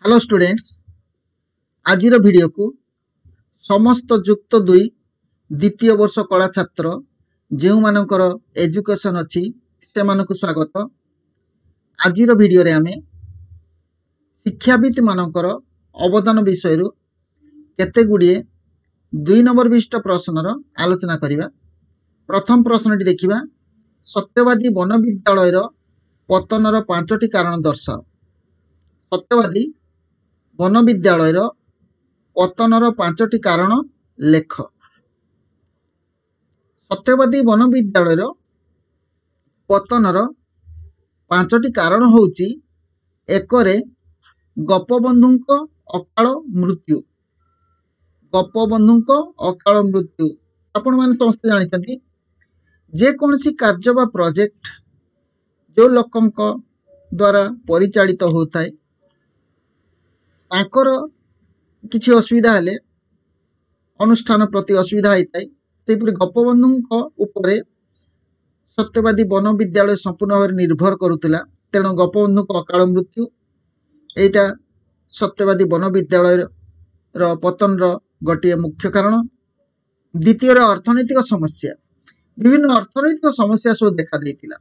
Hello students, आजिर video को समस्त युक्त दुई द्वितीय वर्ष कला छात्र जो मानकर एजुकेशन अच्छी से मानक स्वागत। आजिर वीडियो रे आमे शिक्षाविद मानकर अवदान विषय केते गुड़िए 2 नंबर विशिष्ट प्रश्नर आलोचना करिबा। प्रथम प्रश्नटी देखिबा, सत्यवादी वन विद्यालय पतनर 5टी कारण दर्शाओ। सत्यवादी वन विद्यालय पतनर 5टी कारण लेख। सत्यवादी वन विद्यालय पतनर 5टी कारण होउची, एकरे गोपबंधुंको अकाल मृत्यु। गोपबंधुंको अकाल मृत्यु आपण माने समस्त जानिछंती, जे कोनसी कार्य बा प्रोजेक्ट जो लोकंको द्वारा परिचालित होताय तांकर किछि असुविधा हेले अनुष्ठान प्रति असुविधा होता है। गोपबंधु उपरे सत्यवादी वन विद्यालय संपूर्ण भाव निर्भर करुला। तेणु गोपबंधु अकाल मृत्यु एटा सत्यवादी वन विद्यालय पतन गोटे मुख्य कारण। द्वितीय अर्थनैतिक समस्या, विभिन्न अर्थनैतिक समस्या सब देखा देइतिला।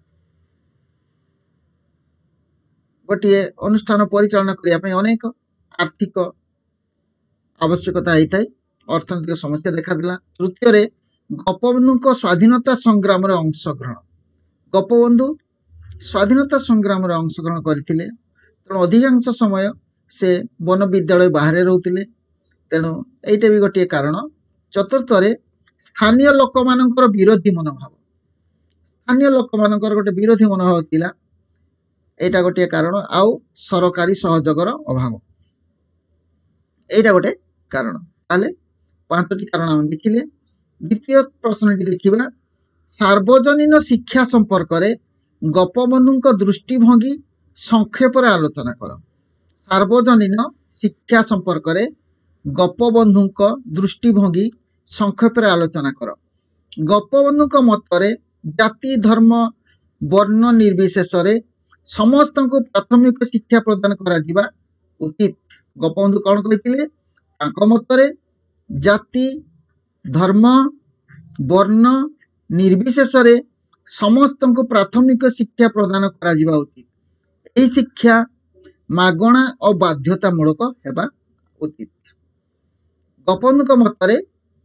गोटे अनुष्ठान परिचालन करने अनेक आर्थिक आवश्यकता होता है, अर्थनैतिक समस्या देखा दिला। तृतीय गोपबंधु स्वाधीनता संग्राम अंशग्रहण। गोपबंधु स्वाधीनता संग्राम अंशग्रहण करते, तेणु अधिकांश समय से वन विद्यालय बाहर रोते, तेणु यहीटा भी गोटे कारण। चतुर्थ स्थानीय लोक मानकर विरोधी मनोभाव। स्थानीय लोक मानकर गोटे विरोधी मनोभाव थिला, एटा गोटे कारण। आउ सरकारी सहयोगर अभाव, एटा गोटे कारण। ताले 5टी कारण हम देखिले। द्वितीय प्रश्नटी देखिबा, सार्वजनीन शिक्षा संपर्क रे गोपबंधु दृष्टिभंगी संक्षेप रे आलोचना कर। सार्वजनीन शिक्षा संपर्क रे गोपबंधु दृष्टिभंगी संक्षेप रे आलोचना कर। गोपबंधु मत रे जाति धर्म वर्ण निर्विशेष रे समस्त को प्राथमिक शिक्षा प्रदान करा जिबा उचित। गोपबंधु कौन कहते, मत रे जाति धर्म वर्ण निर्विशेष रे समस्त को प्राथमिक शिक्षा प्रदान करा जिबा उचित। यही शिक्षा मागणा और बाध्यतामूलक हेबा उचित। गोपबंधु मत रे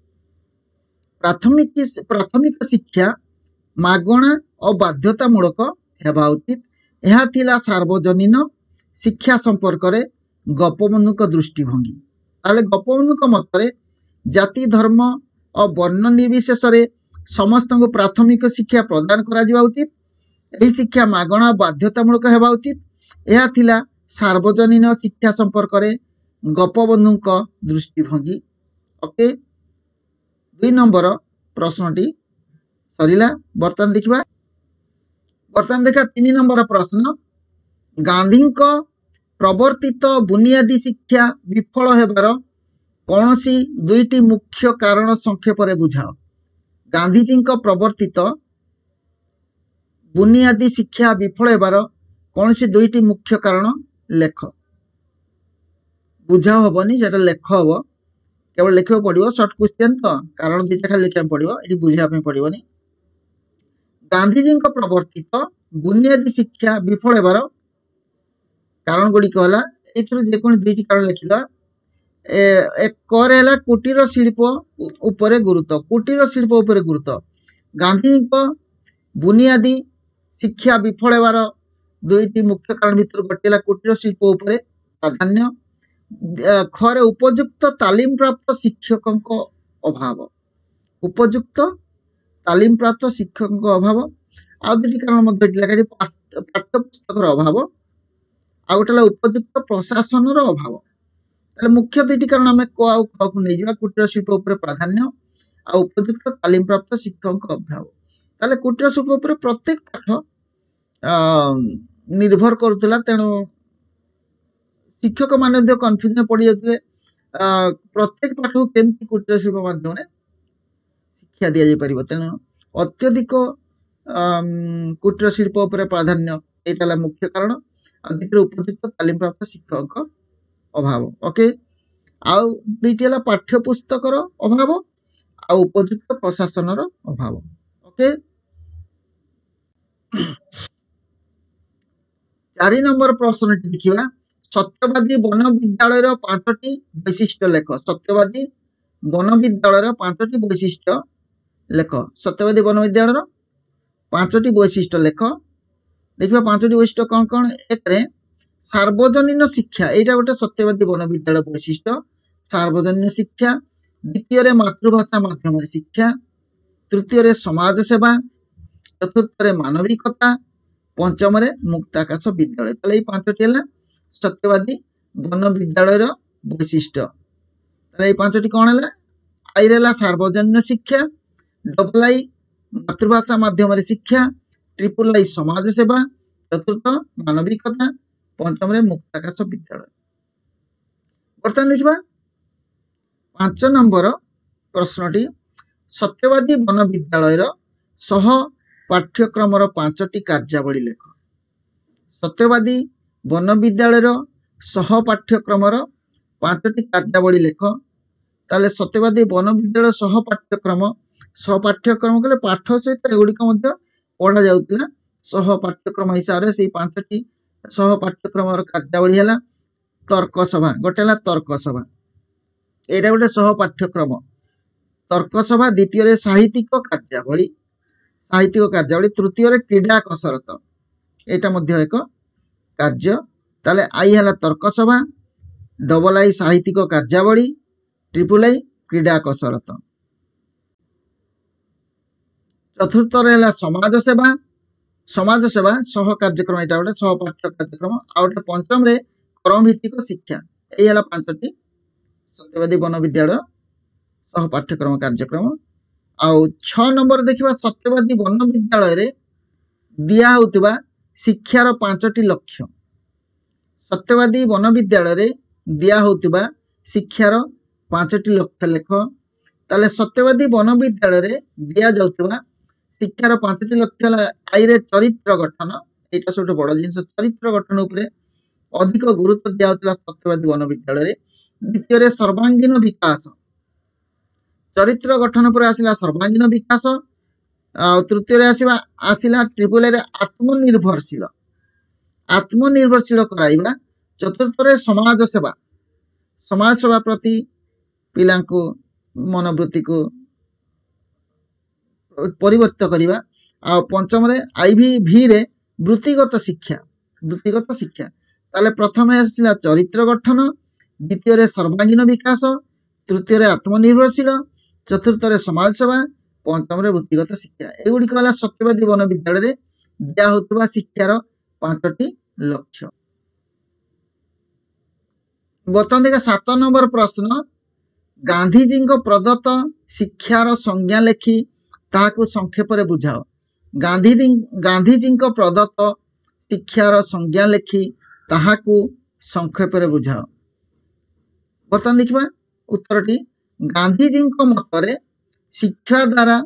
प्राथमिक शिक्षा मागणा और बाध्यतामूलक हेबा उचित। यह थिला सार्वजनीन शिक्षा संपर्क रे गोपबंधु दृष्टिभंगी। ताले गोपबंधु मत रे जाति धर्म और वर्ण निर्विशेष रे समस्त को प्राथमिक शिक्षा प्रदान करा जिबा उचित। यही शिक्षा मागणा बाध्यतामूलक हेबा उचित। यह थिला सार्वजनीन शिक्षा संपर्क रे गोपबंधु दृष्टिभंगी। ओके, 2 नंबर प्रश्नटी सरिला। बर्तमान देखा 3 नंबर प्रश्न, गांधी प्रवर्तित बुनियादी शिक्षा विफल हेबार कौनसी 2टी मुख्य कारण संक्षेप रे बुझाओ। गांधीजी प्रवर्तित बुनियादी शिक्षा विफल हेबार कौनसी 2टी मुख्य कारण लेख। बुझाओ हबनी, जेटा लेख हबो, केवल लिखा पड़ो। शॉर्ट क्वेश्चन तो कारण 2टा खाली लिखा पड़ो, ये बुझा पड़ोनी। गांधीजी प्रवर्तित बुनियादी शिक्षा विफल हेबार कारण गुड़िक है, जेको 2टी कारण लिखा। एक कुटीर शिल्प उपरे गुरुत्व। कुटीर शिल्प उपरे गुरुत्व। गांधी बुनियादी शिक्षा विफल हेबार 2टी मुख्य कारण भितर गोटे कुटीर शिल्प उपरे प्राधान्य। खरे उपयुक्त तालीम प्राप्त शिक्षकों अभाव। उपयुक्त तालीम प्राप्त शिक्षकों अभाव। आ 2टी कारण पाठ्यपुस्तक अभाव। आ गोटे उपयुक्त प्रशासन अभाव। मुख्य 2टी कारण आम क आ ख को नहीं जावा। कुटीर शिल्प उपर प्राधान्य आ उपयुक्त तालीम प्राप्त शिक्षकों अभाव। ताले कुटीर शिल्प उपर प्रत्येक पाठ निर्भर करुला, तेणु शिक्षक माने कन्फ्यूजन पड़ जाते। प्रत्येक पाठ को केमती कुटीर शिल्प माध्यम शिक्षा दि जापर। तेणु अत्यधिक कुटीर शिल्प उपर प्राधान्य, यहाँ मुख्य कारण। द्वितीय उपयुक्त तालीम प्राप्त शिक्षक अभाव। ओके आउ दुईटी है पाठ्यपुस्तकर अभाव आ उपयुक्त प्रशासनर अभाव। ओके 4 नंबर प्रश्न देखिए सत्यवादी वन विद्यालय 5टी वैशिष्ट्य लेख। सत्यवादी वन विद्यालय 5टी वैशिष्ट्य लेख। सत्यवादी वन विद्यालय 5टी वैशिष्ट्य लेख। देखिए 5टी वैशिष्ट्य कौन कौन। एक सार्वजनीन शिक्षा एटा गोटे सत्यवादी वन विद्यालय वैशिष्ट्य सार्वजनीन शिक्षा। द्वितीय मातृभाषा माध्यम शिक्षा। तृतीय समाज सेवा। चतुर्थ मानविकता। पंचम मुक्ताकाश विद्यालय। ताले 5टी है सत्यवादी वन विद्यालय वैशिष्ट्य। ताले 5टी कौन है आई रे सार्वजनीन शिक्षा। डबल आई मातृभाषा माध्यम शिक्षा। ट्रिपल आई समाज सेवा। चतुर्थ मानविकता। पंचम मुक्ताकाश विद्यालय। बर्तमान देखा 5 नंबर प्रश्नटी सत्यवादी वन विद्यालय सह पाठ्यक्रम 5टी कार्यावली लेख। सत्यवादी वन विद्यालय सह पाठ्यक्रम 5टी कार्यावली लेख। ताले सत्यवादी वन विद्यालय सह पाठ्यक्रम कले पाठ सहित एगुड़िक पढ़ा जाउतिला। सह पाठ्यक्रम हिसाब से 5टी सह पाठ्यक्रम कार्यावली है तर्क सभा। गोटे है तर्क सभा एटा गोटे सह पाठ्यक्रम तर्क सभा। द्वितीय साहित्यिक कार्यावली तृतीय क्रीड़ा कसरत एटा मध्य एक कार्य। ताले आई है तर्क सभा। डबल आई साहित्यिक कार्यावली। ट्रिपल आई क्रीड़ा कसरत। चतुर्थ है समाज सेवा। समाज सेवा सह कार्यक्रम एटा गोटे सह पाठ्य कार्यक्रम। आ गोटे पंचम क्रम भित्तिक शिक्षा यही है 5टी सत्यवादी वन विद्यालय सह पाठ्यक्रम कार्यक्रम। आउ 6 नंबर देखिबा सत्यवादी वन विद्यालय रे दिया होतिबा शिक्षार 5टी लक्ष्य। सत्यवादी वन विद्यालय रे दिया होतिबा शिक्षार 5टी लक्ष्य लेख। ताले सत्यवादी वन विद्यालय रे दिया जाउतिबा शिक्षार 5टी लक्ष्य आई रे चरित्र गठन एटा सबसे बड़ जिनिस। चरित्र गठन उपरे अधिक गुरुत्व दिया होतिला सत्यवादी वन विद्यालय रे। द्वितीय सर्वांगीन विकास चरित्र गठन पर आसिला सर्वांगीन विकास। तृतीय आसिला ट्रिपल ए आत्मनिर्भरशील कराइबा। चतुर्थ समाज सेवा प्रति पिला मनोवृत्ति को परिवर्तित करिबा। आ पंचम आईवी रे वृत्तिगत शिक्षा। ताले प्रथम आसिला चरित्र गठन। द्वितीय सर्वांगीन विकास। तृतीय आत्मनिर्भरशील। चतुर्थ समाज सेवा। पंचम वृत्तिगत शिक्षा एगुड़िक है सत्यवादी वन विद्यालय दिया होता शिक्षार 5टी लक्ष्य। बर्तमान देखा 7 नंबर प्रश्न गांधीजी प्रदत्त शिक्षार संज्ञा लेखि ताहाकु संक्षेप रे बुझाओ। गांधीजी प्रदत्त शिक्षार संज्ञा लेखि ताहाकु संक्षेप रे बुझाओ। बर्तमान देखा उत्तरटी गांधीजी मतरे शिक्षा द्वारा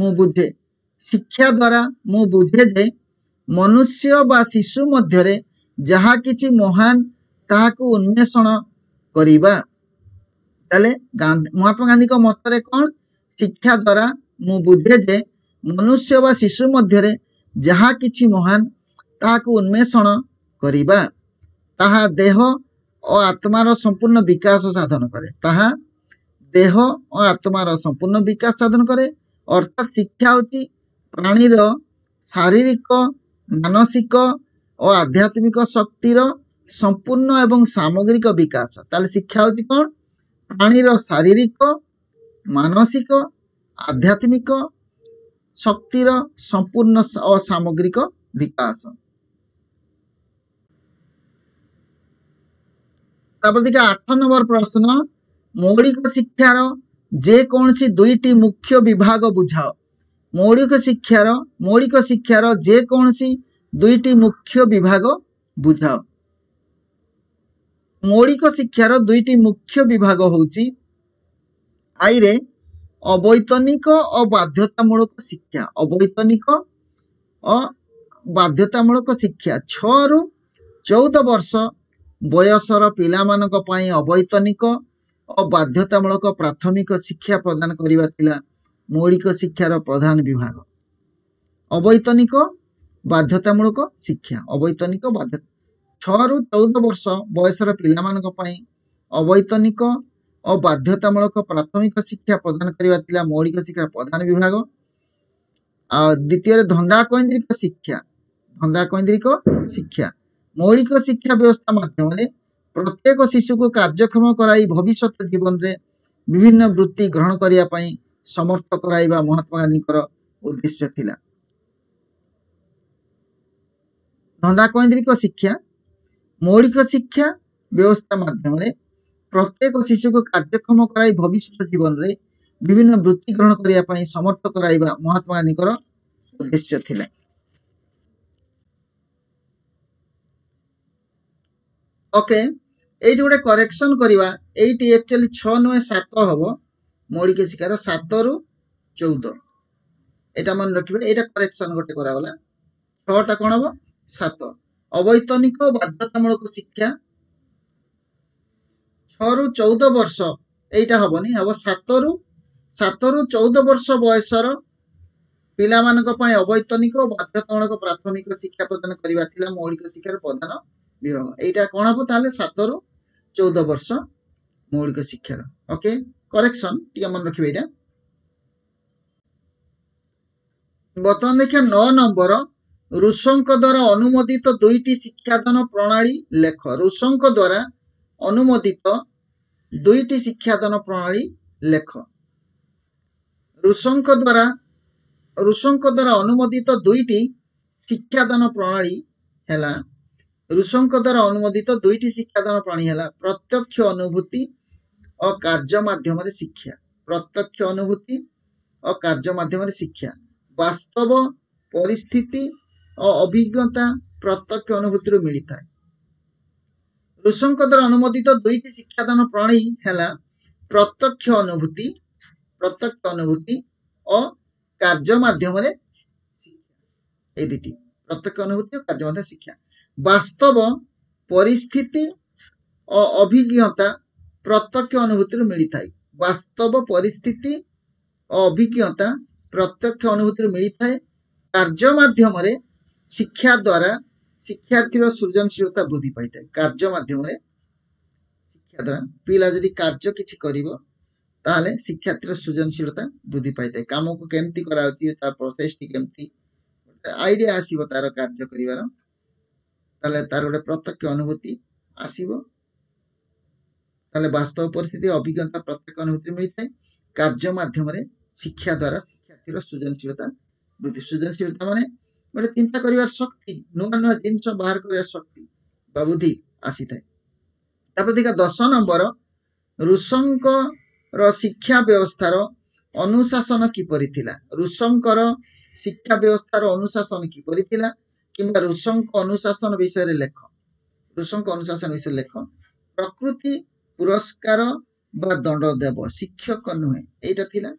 मु बुझे जे मनुष्य बा शिशु मध्यरे जहा किछि महान ताहाकु उन्मेषण करिबा। ताले महात्मा गांधी को मतरे कौन शिक्षा द्वारा मु बुझे जे मनुष्य बा शिशु मध्यरे जहा किछि महान ताहाकु उन्मेषण करिबा ताहा देह और आत्मार संपूर्ण विकास साधन करे। ताहा देह और आत्मार संपूर्ण विकास साधन करे। अर्थात शिक्षा होची प्राणीर शारीरिक मानसिक और आध्यात्मिक शक्तिर संपूर्ण एवं सामग्रिक विकास। ताले शिक्षा होची कौन प्राणीर शारीरिक मानसिक आध्यात्मिक शक्तिर संपूर्ण और सामग्रिक विकास। देखिए 8 नंबर प्रश्न मौलिक शिक्षार जे कौन सी 2टी मुख्य विभाग बुझाओ। मौलिक शिक्षार जे कौन सी 2टी मुख्य विभाग बुझाओ। मौलिक शिक्षार 2टी मुख्य विभाग होची आई रे अवैतनिक और बाध्यतामूलक शिक्षा। अवैतनिक और बाध्यतामूलक शिक्षा 6 ରୁ 14 वर्ष ବୟସର ପିଲାମାନଙ୍କ ପାଇଁ ଅବୈତନିକ ଓ ବାଧ୍ୟତାମୂଳକ ପ୍ରାଥମିକ ଶିକ୍ଷା ପ୍ରଦାନ କରିବା ଥିଲା ମୌଳିକ ଶିକ୍ଷାର ପ୍ରଧାନ ବିଭାଗ। ଅବୈତନିକ ବାଧ୍ୟତାମୂଳକ ଶିକ୍ଷା, ଅବୈତନିକ 6 ରୁ 14 ବର୍ଷ ବୟସର ପିଲାମାନଙ୍କ ପାଇଁ ଅବୈତନିକ ଓ ବାଧ୍ୟତାମୂଳକ ପ୍ରାଥମିକ ଶିକ୍ଷା ପ୍ରଦାନ କରିବା ଥିଲା ମୌଳିକ ଶିକ୍ଷାର ପ୍ରଧାନ ବିଭାଗ। ଆଉ ଦ୍ୱିତୀୟରେ ଧନ୍ଦାକୈନ୍ଦ୍ରିକ ଶିକ୍ଷା ମୌଳିକ ଶିକ୍ଷା ବ୍ୟବସ୍ଥା ମାଧ୍ୟମରେ ପ୍ରତ୍ୟେକ ଶିଶୁକୁ କାର୍ଯ୍ୟକ୍ଷମ କରାଇ ଭବିଷ୍ୟତ ଜୀବନରେ ବିଭିନ୍ନ ବୃତ୍ତି ଗ୍ରହଣ କରିବା ପାଇଁ ସମର୍ଥ କରାଇବା ମହାତ୍ମା ଗାନ୍ଧୀଙ୍କର ଉଦ୍ଦେଶ୍ୟ ଥିଲା। ଧନ୍ଦାକୈନ୍ଦ୍ରିକ ଶିକ୍ଷା ମୌଳିକ ଶିକ୍ଷା ବ୍ୟବସ୍ଥା ମାଧ୍ୟମରେ ପ୍ରତ୍ୟେକ ଶିଶୁକୁ କାର୍ଯ୍ୟକ୍ଷମ କରାଇ ଭବିଷ୍ୟତ ଜୀବନରେ ବିଭିନ୍ନ ବୃତ୍ତି ଗ୍ରହଣ କରିବା ପାଇଁ ସମର୍ଥ କରାଇବା ମହାତ୍ମା ଗାନ୍ଧୀଙ୍କର ଉଦ୍ଦେଶ୍ୟ ଥିଲା। ଓକେ, ଏଇଠି ଗୋଟେ କରେକ୍ସନ କରିବା। ଏଇଠି एक्चुअली 6 ନୁହେଁ 7 ହବ। ମୌଳିକ ଶିକ୍ଷାର 7 ରୁ 14 এটা মনে ରଖିବେ। ଏଇଟା କରେକ୍ସନ ଗୋଟେ କରାଗଲା। 6 ଟା କଣ ହବ 7। ଅବୈତନିକ ବାଧ୍ୟତାମୂଳକ ଶିକ୍ଷା 6 ରୁ 14 ବର୍ଷ এইটা ହବନି, ହବ 7 ରୁ 14 ବର୍ଷ ବୟସର ପିଲାମାନଙ୍କ ପାଇଁ ଅବୈତନିକ ଓ ବାଧ୍ୟତାମୂଳକ ପ୍ରାଥମିକ ଶିକ୍ଷା ପ୍ରଦାନ କରିବା ଥିଲା ମୌଳିକ ଶିକ୍ଷାର ପ୍ରଧାନ ବିଭାଗ। এইটা କଣ ହବ ତାହେଲେ 7 ରୁ 14 ବର୍ଷ ମୌଳିକ ଶିକ୍ଷାର। ଓକେ, କରେକ୍ସନ ଟିକେ ମନେ ରଖିବେ ଏଇଟା। ବର୍ତ୍ତମାନ ଦେଖିବା 9 ନମ୍ବର। ରୁଷଙ୍କ ଦ୍ୱାରା ଅନୁମୋଦିତ 2ଟି ଶିକ୍ଷାଦାନ ପ୍ରଣାଳୀ ଲେଖ। ରୁଷଙ୍କ ଦ୍ୱାରା ଅନୁମୋଦିତ 2ଟି ଶିକ୍ଷାଦାନ ପ୍ରଣାଳୀ ଲେଖ। ରୁଷଙ୍କ ଦ୍ୱାରା ଅନୁମୋଦିତ 2ଟି ଶିକ୍ଷାଦାନ ପ୍ରଣାଳୀ ହେଲା ପ୍ରତ୍ୟକ୍ଷ ଅନୁଭୂତି ଓ କାର୍ଯ୍ୟ ମାଧ୍ୟମରେ ଶିକ୍ଷା। ପ୍ରତ୍ୟକ୍ଷ ଅନୁଭୂତି ଓ କାର୍ଯ୍ୟ ମାଧ୍ୟମରେ ଶିକ୍ଷା। ବାସ୍ତବ ପରିସ୍ଥିତି ଓ ଅଭିଜ୍ଞତା ପ୍ରତ୍ୟକ୍ଷ ଅନୁଭୂତିରୁ ମିଳିଥାଏ। ରୁଷଙ୍କ ଦ୍ୱାରା ଅନୁମୋଦିତ 2ଟି ଶିକ୍ଷାଦାନ ପ୍ରଣାଳୀ ହେଲା ପ୍ରତ୍ୟକ୍ଷ ଅନୁଭୂତି ଓ କାର୍ଯ୍ୟ ମାଧ୍ୟମରେ ଶିକ୍ଷା। এই দুটি প্রত্যক্ষ অনুভূতি ও କାର୍ଯ୍ୟ ମାଧ୍ୟମରେ ଶିକ୍ଷା। ବାସ୍ତବ ପରିସ୍ଥିତି ଓ ଅଭିଜ୍ଞତା ପ୍ରତ୍ୟକ୍ଷ ଅନୁଭୂତିରୁ ମିଳିଥାଏ। ବାସ୍ତବ ପରିସ୍ଥିତି ଓ ଅଭିଜ୍ଞତା ପ୍ରତ୍ୟକ୍ଷ ଅନୁଭୂତିରୁ ମିଳିଥାଏ। କାର୍ଯ୍ୟ ମାଧ୍ୟମରେ ଶିକ୍ଷା ଦ୍ୱାରା ଶିକ୍ଷାର୍ଥୀର ସୃଜନଶୀଳତା ବୃଦ୍ଧି ପାଇଥାଏ। କାର୍ଯ୍ୟ ମାଧ୍ୟମରେ ଶିକ୍ଷା ଦ୍ୱାରା ପିଲା ଯଦି କାର୍ଯ୍ୟ କିଛି କରିବ ତାହେଲେ ଶିକ୍ଷାର୍ଥୀର ସୃଜନଶୀଳତା ବୃଦ୍ଧି ପାଇଥାଏ। କାମକୁ କେମିତି କରାଯାଉଛି, ତା ପ୍ରୋସେସଟି କେମିତି, ଆଇଡିଆ ଆସିବ ତାର କାର୍ଯ୍ୟ କରିବାର, ତାହେଲେ ତାର ଗୋଟେ ପ୍ରତ୍ୟକ୍ଷ ଅନୁଭୂତି ଆସିବ। ତାହେଲେ ବାସ୍ତବ ପରିସ୍ଥିତି ଅଭିଜ୍ଞତା ପ୍ରତ୍ୟକ୍ଷ ଅନୁଭୂତି ମିଳିଥାଏ। କାର୍ଯ୍ୟ ମାଧ୍ୟମରେ ଶିକ୍ଷା ଦ୍ୱାରା ଶିକ୍ଷାର୍ଥୀର ସୃଜନଶୀଳତା ବୃଦ୍ଧି। ସୃଜନଶୀଳତା ମାନେ ଗୋଟେ ଚିନ୍ତା କରିବାର ଶକ୍ତି, ନୂଆ ନୂଆ ଜିନିଷ ବାହାର କରିବାର ଶକ୍ତି ବା ବୁଦ୍ଧି ଆସିଥାଏ। ତାପରେ ଦେଖିବା 10 ନମ୍ବର। ରୁଷଙ୍କର ଶିକ୍ଷା ବ୍ୟବସ୍ଥାର ଅନୁଶାସନ କିପରି ଥିଲା? ରୁଷଙ୍କର ଶିକ୍ଷା ବ୍ୟବସ୍ଥାର ଅନୁଶାସନ କିପରି ଥିଲା କିମ୍ବା ରୁଷଙ୍କ ଅନୁଶାସନ ବିଷୟରେ ଲେଖ। ରୁଷଙ୍କ ଅନୁଶାସନ ବିଷୟରେ ଲେଖ। ପ୍ରକୃତି ପୁରସ୍କାର ବା ଦଣ୍ଡ ଦେବ, ଶିକ୍ଷକ ନୁହେଁ। এইটা ଥିଲା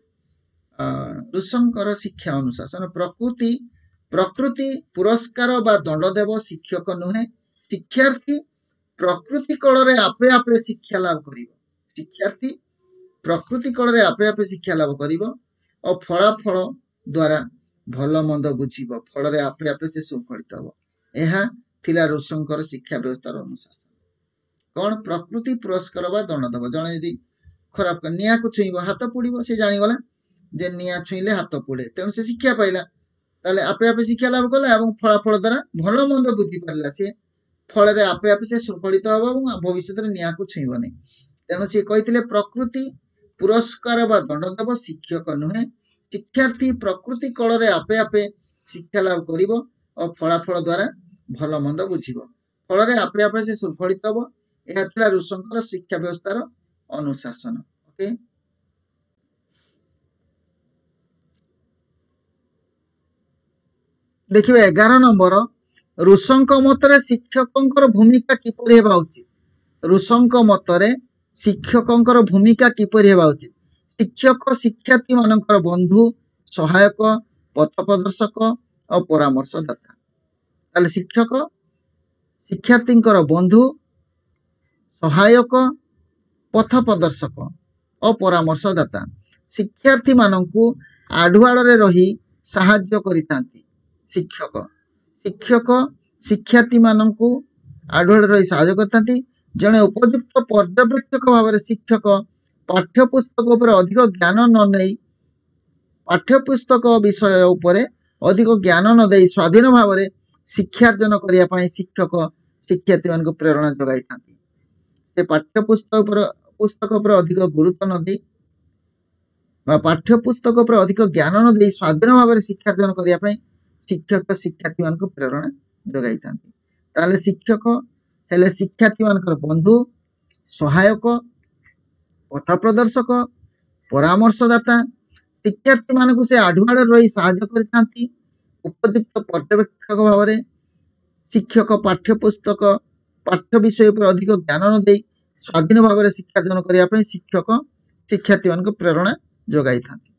ରୁଷଙ୍କର ଶିକ୍ଷା ଅନୁଶାସନ। ପ୍ରକୃତି ପୁରସ୍କାର ବା ଦଣ୍ଡ ଦେବ, ଶିକ୍ଷକ ନୁହେଁ। ଶିକ୍ଷାର୍ଥୀ ପ୍ରକୃତି କଳରେ ଆପେ ଆପେ ଶିକ୍ଷା ଲାଭ କରିବ। ଶିକ୍ଷାର୍ଥୀ ପ୍ରକୃତି କଳରେ ଆପେ ଆପେ ଶିକ୍ଷା ଲାଭ କରିବ ଓ ଫଳାଫଳ ଦ୍ୱାରା ଭଲ ମନ୍ଦ ବୁଝିବ। ଫଳରେ ଆପେ ଆପେ ସେ ସୁଫଳିତ ହେବ। ଏହା ଥିଲା ରୁଷଙ୍କର ଶିକ୍ଷା ବ୍ୟବସ୍ଥାର ଅନୁଶାସନ। କଣ? ପ୍ରକୃତି ପୁରସ୍କାର ବା ଦଣ୍ଡ ଦେବ। ଜଣେ ଯଦି ଖରାପ ନିଆଁକୁ ଛୁଇଁବ ହାତ ପୋଡ଼ିବ, ସେ ଜାଣିଗଲା ଯେ ନିଆଁ ଛୁଇଁଲେ ହାତ ପୋଡ଼େ, ତେଣୁ ସେ ଶିକ୍ଷା ପାଇଲା। ତାହେଲେ ଆପେ ଆପେ ଶିକ୍ଷା ଲାଭ କଲା ଏବଂ ଫଳାଫଳ ଦ୍ୱାରା ଭଲ ମନ୍ଦ ବୁଝି ପାରିଲା। ସେ ଫଳରେ ଆପେ ଆପେ ସେ ସୁଫଳିତ ହେବ ଏବଂ ଭବିଷ୍ୟତରେ ନିଆଁକୁ ଛୁଇଁବ ନାହିଁ। ତେଣୁ ସେ କହିଥିଲେ ପ୍ରକୃତି ପୁରସ୍କାର ବା ଦଣ୍ଡ ଦେବ, ଶିକ୍ଷକ ନୁହେଁ। ଶିକ୍ଷାର୍ଥୀ ପ୍ରକୃତି କଳରେ ଆପେ ଆପେ ଶିକ୍ଷା ଲାଭ କରିବ ଓ ଫଳାଫଳ ଦ୍ୱାରା ଭଲ ମନ୍ଦ ବୁଝିବ। ଫଳରେ ଆପେ ଆପେ ସେ ସୁଫଳିତ ହେବ। ଏହା ଥିଲା ରୁଷଙ୍କର ଶିକ୍ଷା ବ୍ୟବସ୍ଥାର ଅନୁଶାସନ। ଓକେ, ଦେଖିବେ 11 ନମ୍ବର। ରୁଷଙ୍କ ମତରେ ଶିକ୍ଷକଙ୍କର ଭୂମିକା କିପରି ହେବା ଉଚିତ? ରୁଷଙ୍କ ମତରେ ଶିକ୍ଷକଙ୍କର ଭୂମିକା କିପରି ହେବା ଉଚିତ? ଶିକ୍ଷକ ଶିକ୍ଷାର୍ଥୀ ମାନଙ୍କର ବନ୍ଧୁ, ସହାୟକ, ପଥ ପ୍ରଦର୍ଶକ ଓ ପରାମର୍ଶଦାତା। ତାହେଲେ ଶିକ୍ଷକ ଶିକ୍ଷାର୍ଥୀଙ୍କର ବନ୍ଧୁ, ସହାୟକ, ପଥ ପ୍ରଦର୍ଶକ ଓ ପରାମର୍ଶଦାତା ଶିକ୍ଷାର୍ଥୀ ମାନଙ୍କୁ ଆଢୁଆଳରେ ରହି ସାହାଯ୍ୟ କରିଥାନ୍ତି। ଶିକ୍ଷକ ଶିକ୍ଷାର୍ଥୀ ମାନଙ୍କୁ ଆଢୁଆଳରେ ରହି ସାହାଯ୍ୟ କରିଥାନ୍ତି। ଜଣେ ଉପଯୁକ୍ତ ପର୍ଯ୍ୟବେକ୍ଷକ ଭାବରେ ଶିକ୍ଷକ ପାଠ୍ୟପୁସ୍ତକ ଉପରେ ଅଧିକ ଜ୍ଞାନ ନ ନେଇ ପାଠ୍ୟପୁସ୍ତକ ବିଷୟ ଉପରେ ଅଧିକ ଜ୍ଞାନ ନ ଦେଇ ସ୍ୱାଧୀନ ଭାବରେ ଶିକ୍ଷାର୍ଜନ କରିବା ପାଇଁ ଶିକ୍ଷକ ଶିକ୍ଷାର୍ଥୀମାନଙ୍କୁ ପ୍ରେରଣା ଯୋଗାଇଥାନ୍ତି। ସେ ପୁସ୍ତକ ଉପରେ ଅଧିକ ଗୁରୁତ୍ୱ ନ ଦେଇ ବା ପାଠ୍ୟପୁସ୍ତକ ଉପରେ ଅଧିକ ଜ୍ଞାନ ନ ଦେଇ ସ୍ୱାଧୀନ ଭାବରେ ଶିକ୍ଷାର୍ଜନ କରିବା ପାଇଁ ଶିକ୍ଷକ ଶିକ୍ଷାର୍ଥୀମାନଙ୍କୁ ପ୍ରେରଣା ଯୋଗାଇଥାନ୍ତି। ତାହେଲେ ଶିକ୍ଷକ ହେଲେ ଶିକ୍ଷାର୍ଥୀମାନଙ୍କର ବନ୍ଧୁ, ସହାୟକ, ପଥ ପ୍ରଦର୍ଶକ, ପରାମର୍ଶଦାତା। ଶିକ୍ଷାର୍ଥୀମାନଙ୍କୁ ସେ ଆଢୁଆଳରେ ରହି ସାହାଯ୍ୟ କରିଥାନ୍ତି। ଉପଯୁକ୍ତ ପର୍ଯ୍ୟବେକ୍ଷକ ଭାବରେ ଶିକ୍ଷକ ପାଠ୍ୟ ବିଷୟ ଉପରେ ଅଧିକ ଜ୍ଞାନ ନ ଦେଇ ସ୍ୱାଧୀନ ଭାବରେ ଶିକ୍ଷାର୍ଜନ କରିବା ପାଇଁ ଶିକ୍ଷକ ଶିକ୍ଷାର୍ଥୀମାନଙ୍କୁ ପ୍ରେରଣା ଯୋଗାଇଥାନ୍ତି।